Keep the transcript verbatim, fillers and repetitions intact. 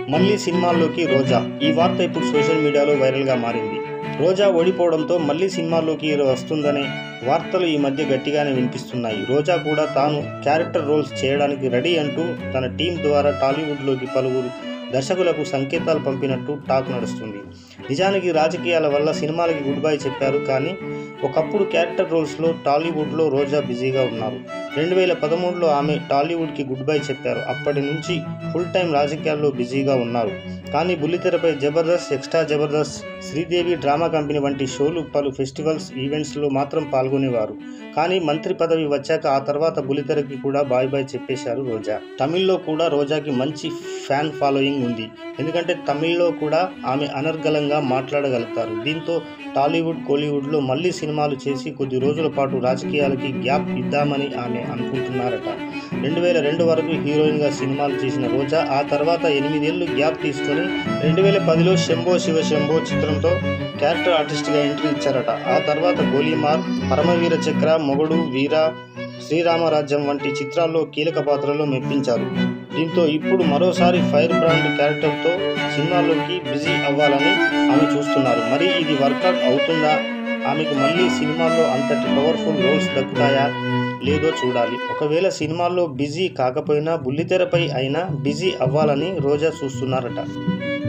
మళ్ళీ సినిమాల్లోకి రోజా. ఈ వార్త ఇప్పుడు సోషల్ మీడియాలో వైరల్గా మారింది. రోజా ఓడిపోవడంతో మళ్ళీ సినిమాల్లోకి వస్తుందనే వార్తలు ఈ మధ్య గట్టిగానే వినిపిస్తున్నాయి. రోజా కూడా తాను క్యారెక్టర్ రోల్స్ చేయడానికి రెడీ అంటూ తన టీం ద్వారా టాలీవుడ్లోకి పలువురు దర్శకులకు సంకేతాలు పంపినట్టు టాక్ నడుస్తుంది. నిజానికి రాజకీయాల వల్ల సినిమాలకి గుడ్ బై చెప్పారు. కానీ ఒకప్పుడు క్యారెక్టర్ రోల్స్లో టాలీవుడ్లో రోజా బిజీగా ఉన్నారు. రెండు వేల పదమూడులో ఆమె టాలీవుడ్కి గుడ్ బై చెప్పారు. అప్పటి నుంచి ఫుల్ టైం రాజకీయాల్లో బిజీగా ఉన్నారు. కానీ బుల్లితెరపై Jabardasth, extra Jabardasth, Sridevi drama company వంటి షోలు, పలు ఫెస్టివల్స్, ఈవెంట్స్లో మాత్రం పాల్గొనేవారు. కానీ మంత్రి పదవి వచ్చాక ఆ తర్వాత బుల్లితెరకి కూడా బాయ్ బాయ్ చెప్పేశారు రోజా. తమిళ్లో కూడా రోజాకి మంచి ఫ్యాన్ ఫాలోయింగ్ ఉంది. ఎందుకంటే తమిళ్లో కూడా ఆమె అనర్గళంగా మాట్లాడగలుగుతారు. దీంతో టాలీవుడ్, కోలీవుడ్లో మళ్ళీ సినిమాలు చేసి కొద్ది రోజుల పాటు రాజకీయాలకి గ్యాప్ ఇద్దామని ఆమె అనుకుంటున్నారట. రెండు వేల రెండు వరకు హీరోయిన్గా సినిమాలు చేసిన రోజా ఆ తర్వాత ఎనిమిదేళ్లు గ్యాప్ తీసుకొని రెండు వేల పదిలో శంభో శివ శంభో చిత్రంతో క్యారెక్టర్ ఆర్టిస్ట్గా ఎంట్రీ ఇచ్చారట. ఆ తర్వాత గోలీమార్, పరమవీర చక్ర, మొగుడు, వీర, శ్రీరామరాజ్యం వంటి చిత్రాల్లో కీలక పాత్రలో మెప్పించారు. దీంతో ఇప్పుడు మరోసారి ఫైర్ బ్రాండ్ క్యారెక్టర్తో సినిమాల్లోకి బిజీ అవ్వాలని ఆమె చూస్తున్నారు. మరి ఇది వర్కౌట్ అవుతుందా? ఆమెకు మళ్ళీ సినిమాల్లో అంతటి పవర్ఫుల్ రోల్స్ దక్కుతాయా లేదో చూడాలి. ఒకవేళ సినిమాల్లో బిజీ కాకపోయినా బుల్లితెరపై అయినా బిజీ అవ్వాలని రోజా చూస్తున్నారట.